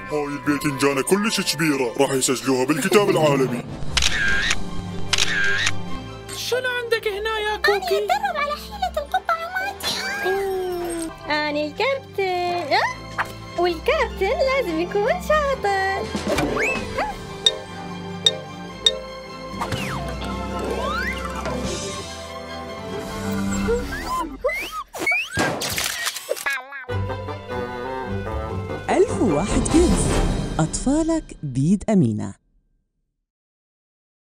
هاي الباذنجانة كلش كبيرة، راح يسجلوها بالكتاب العالمي. شنو عندك هنا يا كوكي؟ أنا أتدرب على حيلة القبعة مالتي. أنا الكابتن، والكابتن لازم يكون شاطر. ألف وواحد كنز. أطفالك بيد أمينة.